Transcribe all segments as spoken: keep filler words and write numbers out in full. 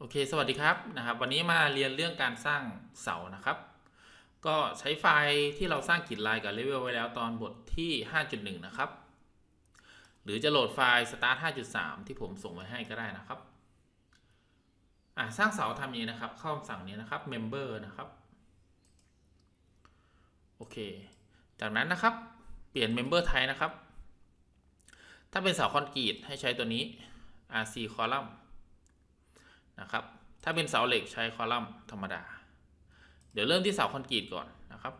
โอเคสวัสดีครับนะครับวันนี้มาเรียนเรื่องการสร้างเสานะครับก็ใช้ไฟล์ที่เราสร้างกริดไลน์กับเลเวลไว้แล้วตอนบทที่ ห้าจุดหนึ่ง นะครับหรือจะโหลดไฟล์ start ห้าจุดสาม ที่ผมส่งไว้ให้ก็ได้นะครับอ่าสร้างเสาทำนี้นะครับเข้าคำสั่งนี้นะครับ member นะครับโอเคจากนั้นนะครับเปลี่ยน member type นะครับถ้าเป็นเสาคอนกรีตให้ใช้ตัวนี้ อาร์ ซี column นะครับถ้าเป็นเสาเหล็กใช้คอลัมน์ธรรมดาเดี๋ยวเริ่มที่เสาคอนกรีตก่อนนะครับ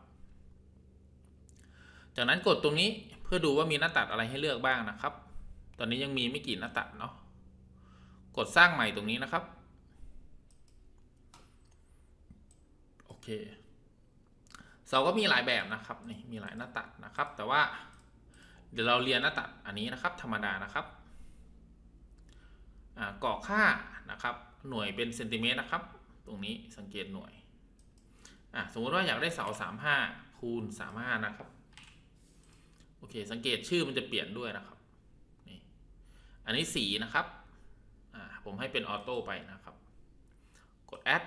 จากนั้นกดตรงนี้เพื่อดูว่ามีหน้าตัดอะไรให้เลือกบ้างนะครับตอนนี้ยังมีไม่กี่หน้าตัดเนาะกดสร้างใหม่ตรงนี้นะครับโอเคเสาก็มีหลายแบบนะครับนี่มีหลายหน้าตัดนะครับแต่ว่าเดี๋ยวเราเรียนหน้าตัดอันนี้นะครับธรรมดานะครับกรอกค่านะครับหน่วยเป็นเซนติเมตรนะครับตรงนี้สังเกตหน่วยสมมติว่าอยากได้เสาสามสิบห้าคูณสามสิบห้านะครับโอเคสังเกตชื่อมันจะเปลี่ยนด้วยนะครับนี่อันนี้สีนะครับผมให้เป็นออโต้ไปนะครับกด add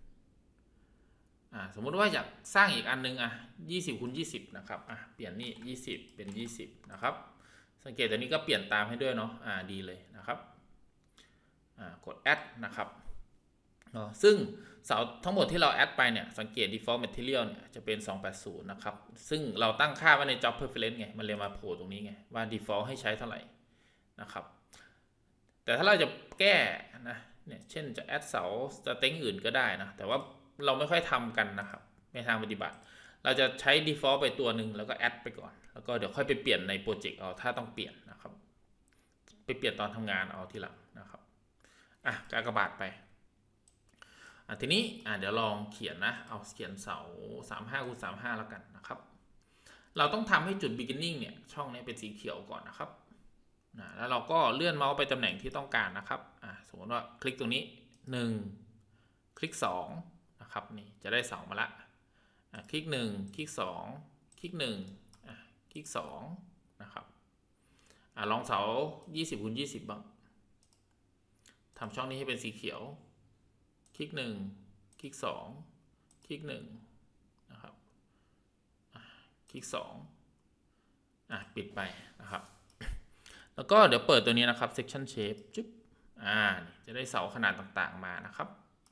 สมมติว่าอยากสร้างอีกอันนึงอ่ะยี่สิบคูณยี่สิบนะครับอ่ะเปลี่ยนนี่ยี่สิบเป็นยี่สิบนะครับสังเกตตัวนี้ก็เปลี่ยนตามให้ด้วยเนาะอ่าดีเลยนะครับกด add นะครับซึ่งเสาทั้งหมดที่เราแอดไปเนี่ยสังเกต default material เนี่ยจะเป็นสองร้อยแปดสิบนะครับซึ่งเราตั้งค่าไว้ใน job preference ไงมันเลยมาโผล่ตรงนี้ไงว่า default ให้ใช้เท่าไหร่นะครับแต่ถ้าเราจะแก้นะเนี่ยเช่นจะแอดเสาสเต็งอื่นก็ได้นะแต่ว่าเราไม่ค่อยทำกันนะครับในทางปฏิบัติเราจะใช้ default ไปตัวหนึ่งแล้วก็แอดไปก่อนแล้วก็เดี๋ยวค่อยไปเปลี่ยนในโปรเจกต์เอาถ้าต้องเปลี่ยนนะครับไปเปลี่ยนตอนทำงานเอาทีหลังนะครับอ่ะกากบาทไปทีนี้เดี๋ยวลองเขียนนะเอาเขียนเสาสามสิบห้าคูณสามสิบห้าแล้วกันนะครับเราต้องทำให้จุด beginning เนี่ยช่องนี้เป็นสีเขียวก่อนนะครับแล้วเราก็เลื่อนเมาส์ไปตำแหน่งที่ต้องการนะครับสมมติว่าคลิกตรงนี้หนึ่งคลิกสองนะครับนี่จะได้เสามาละคลิกหนึ่งคลิกสองคลิกหนึ่งคลิกสองนะครับลองเสายี่สิบคูณยี่สิบบ้างทำช่องนี้ให้เป็นสีเขียวคลิกหนึ่งคลิกสองคลิกหนึ่งนะครับคลิกสองอ่ะปิดไปนะครับแล้วก็เดี๋ยวเปิดตัวนี้นะครับ section shape จุ๊บอ่าจะได้เสาขนาดต่างๆมานะครับ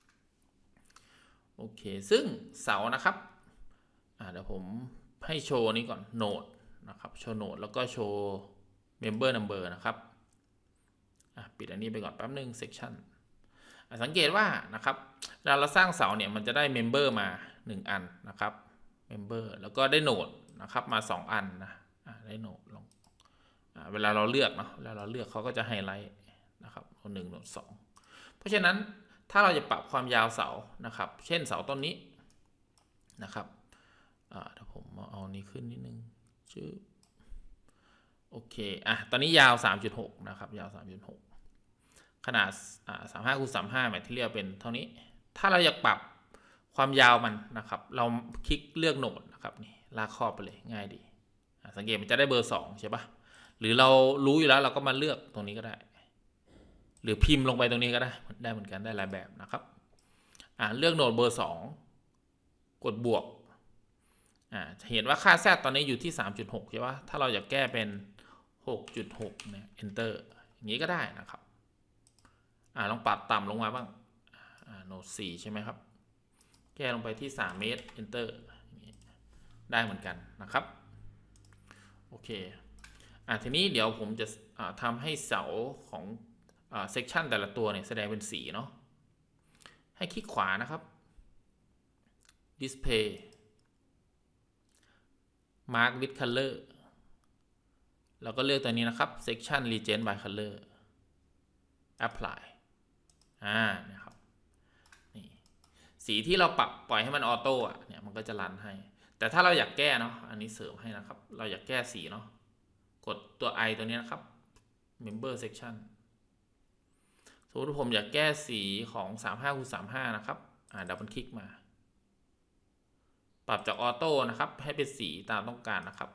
โอเคซึ่งเสานะครับอ่าเดี๋ยวผมให้โชว์นี้ก่อนโนดนะครับโชว์โนดแล้วก็โชว์ member number นะครับอ่ะปิดอันนี้ไปก่อนแป๊บนึง sectionสังเกตว่านะครับเวลาเราสร้างเสาเนี่ยมันจะได้เมมเบอร์มาหนึ่งอันนะครับเมมเบอร์แล้วก็ได้โหนดนะครับมาสองอันนะได้โหนดลงเวลาเราเลือกเนาะเวลาเราเลือกเขาก็จะไฮไลท์นะครับโหนดหนึ่งโหนดสองเพราะฉะนั้นถ้าเราจะปรับความยาวเสานะครับเช่นเสาต้นนี้นะครับเดี๋ยวผมเอานี้ขึ้นนิดนึงชื่อโอเคอ่ะตอนนี้ยาว สามจุดหก นะครับยาว สามจุดหกขนาดสามสิบห้าคูณสามสิบห้าแมทที่เรียกเป็นเท่านี้ถ้าเราอยากปรับความยาวมันนะครับเราคลิกเลือกโหนดนะครับนี่ลากครอบไปเลยง่ายดีสังเกตมันจะได้เบอร์สองใช่ปะหรือเรารู้อยู่แล้วเราก็มาเลือกตรงนี้ก็ได้หรือพิมพ์ลงไปตรงนี้ก็ได้ได้เหมือนกันได้หลายแบบนะครับเลือกโหนดเบอร์สองกดบวกเห็นว่าค่าแซดตอนนี้อยู่ที่ สามจุดหก ใช่ปะถ้าเราอยากแก้เป็น หกจุดหก เนี่ย enter อย่างนี้ก็ได้นะครับอ่าลองปรับต่ำลงมาบ้างอ่าโนดสี่ใช่ไหมครับแก้ลงไปที่สามเมตร enter ได้เหมือนกันนะครับโอเคอ่าทีนี้เดี๋ยวผมจะทำให้เสาของอ่า section แต่ละตัวเนี่ยแสดงเป็นสีเนาะให้คลิกขวานะครับ display mark with color แล้วก็เลือกตัวนี้นะครับ section legend by color applyอ่าเนี่ยครับนี่สีที่เราปรับปล่อยให้มันออโต้อะเนี่ยมันก็จะรันให้แต่ถ้าเราอยากแก้เนาะอันนี้เสริมให้นะครับเราอยากแก้สีเนาะกดตัว i ตัวนี้นะครับ member section สมมติผมอยากแก้สีของสามสิบห้าคูณสามสิบห้านะครับอ่าดับเบิลคลิกมาปรับจากออโต้นะครับให้เป็นสีตามต้องการนะครับ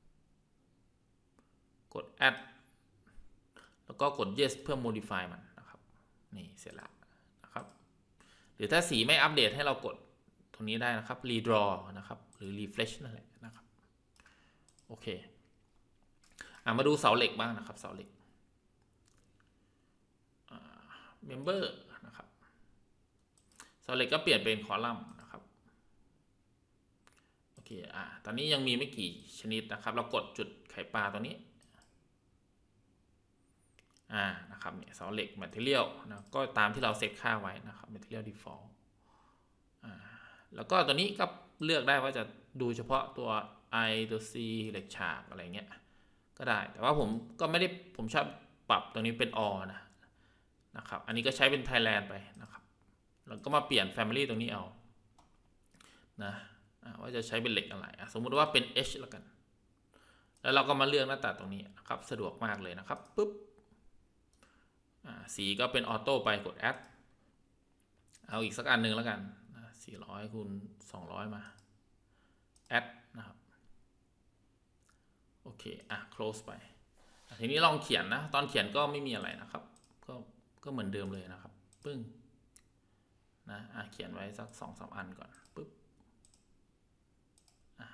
กด add แล้วก็กด yes เพื่อ modify มันนะครับนี่เสร็จแล้วนะครับรือถ้าสีไม่อัปเดตให้เรากดตรงนี้ได้นะครับ redraw นะครับหรือ refresh นั่นแหละนะครับโอเคอ่ะมาดูเสาเหล็กบ้างนะครับเสาเหล็ก member นะครับเสาเหล็กก็เปลี่ยนเป็นคอลัมน์นะครับโอเคอ่ะตอนนี้ยังมีไม่กี่ชนิดนะครับเรากดจุดไข่ปลาตัวนี้อ่านะครับเนี่ยเสาเหล็ก material นะก็ตามที่เราเซตค่าไว้นะครับ material default อ่าแล้วก็ตัวนี้ก็เลือกได้ว่าจะดูเฉพาะตัว I ตัว C เหล็กฉากอะไรเงี้ยก็ได้แต่ว่าผมก็ไม่ได้ผมชอบปรับตัวนี้เป็น all นะนะครับอันนี้ก็ใช้เป็น Thailand ไปนะครับแล้วก็มาเปลี่ยน Family ตรงนี้เอานะว่าจะใช้เป็นเหล็กอะไรสมมุติว่าเป็น H แล้วกันแล้วเราก็มาเลือกหน้าตาตรงนี้นะครับสะดวกมากเลยนะครับปุ๊บสีก็เป็นออโต้ไปกด add เอาอีกสักอันหนึ่งแล้วกันสี่ร้อยคูณสองร้อยมา add นะครับโอเคอ่ะ close ไปทีนี้ลองเขียนนะตอนเขียนก็ไม่มีอะไรนะครับก็ก็เหมือนเดิมเลยนะครับปึ้งนะอ่ะเขียนไว้สัก สองสาม อันก่อนปึ๊บอ่ะ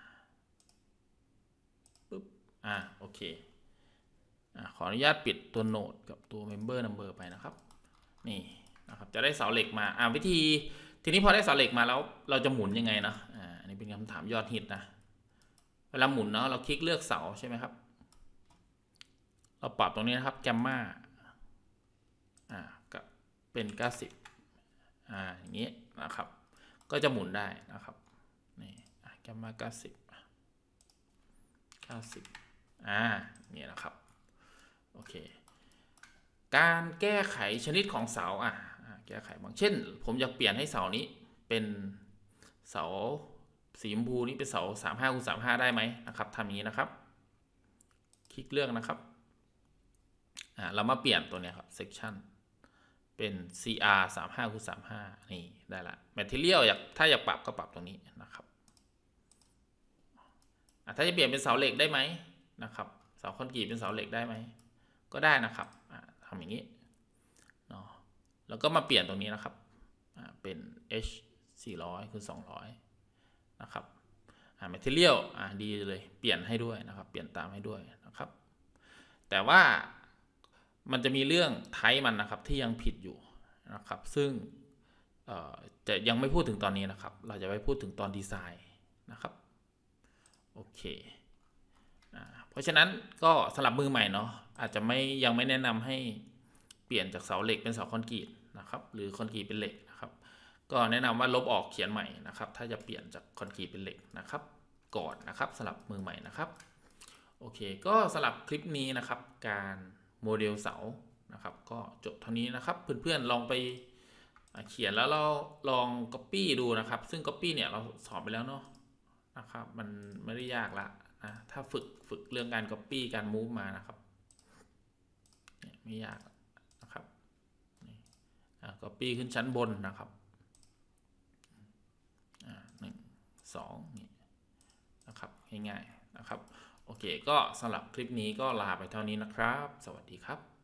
ปึ๊บอ่ะโอเคอ่ะขออนุญาตปิดตัวโน้ตกับตัว member number ไปนะครับนี่นะครับจะได้เสาเหล็กมาอ่ะวิธีทีนี้พอได้เสาเหล็กมาแล้วเราจะหมุนยังไงนะอ่าอันนี้เป็นคำถามยอดฮิตนะเวลาหมุนเนาะเราคลิกเลือกเสาใช่ไหมครับเราปรับตรงนี้นะครับแกมมาอ่ากับเป็นเก้าสิบอ่าอย่างนี้นะครับก็จะหมุนได้นะครับนี่แกมมาเก้าสิบเก้าสิบอ่านี่นะครับโอเคการแก้ไขชนิดของเสาอ่ะแก้ไขบางเช่นผมอยากเปลี่ยนให้เสานี้เป็นเสาสีชมพูนี้เป็นเสาสามห้าคูณสามห้าได้ไหมนะครับทำอย่างนี้นะครับคลิกเลือกนะครับอ่าเรามาเปลี่ยนตัวนี้ครับ section เป็น ซี อาร์ สามห้าคูณสามห้านี่ได้ละ material อยากถ้าอยากปรับก็ปรับตรงนี้นะครับอ่าถ้าจะเปลี่ยนเป็นเสาเหล็กได้ไหมนะครับเสาคอนกรีตเป็นเสาเหล็กได้ไหมก็ได้นะครับอ่าทำอย่างนี้เนาะแล้วก็มาเปลี่ยนตรงนี้นะครับอ่าเป็น h สี่ร้อยคูณสองร้อยนะครับอ่า material อ่าดีเลยเปลี่ยนให้ด้วยนะครับเปลี่ยนตามให้ด้วยนะครับแต่ว่ามันจะมีเรื่องไทป์มันนะครับที่ยังผิดอยู่นะครับซึ่งจะยังไม่พูดถึงตอนนี้นะครับเราจะไปพูดถึงตอนดีไซน์นะครับโอเคเพราะฉะนั้นก็สำหรับมือใหม่เนาะอาจจะไม่ยังไม่แนะนำให้เปลี่ยนจากเสาเหล็กเป็นเสาคอนกรีตนะครับหรือคอนกรีตเป็นเหล็กนะครับก็แนะนำว่าลบออกเขียนใหม่นะครับถ้าจะเปลี่ยนจากคอนกรีตเป็นเหล็กนะครับก่อนนะครับสำหรับมือใหม่นะครับโอเคก็สำหรับคลิปนี้นะครับการโมเดลเสานะครับก็จบเท่านี้นะครับเพื่อนๆลองไปเขียนแล้วเราลอง Copy ดูนะครับซึ่ง Copy เนี่ยเราสอบไปแล้วเนาะนะครับมันไม่ได้ยากละนะถ้าฝึกฝึกเรื่องการ Copy การ Move มานะครับไม่ยากนะครับนี่ Copy ขึ้นชั้นบนนะครับหนึ่งสองนี่นะครับง่ายๆนะครับโอเคก็สำหรับคลิปนี้ก็ลาไปเท่านี้นะครับสวัสดีครับ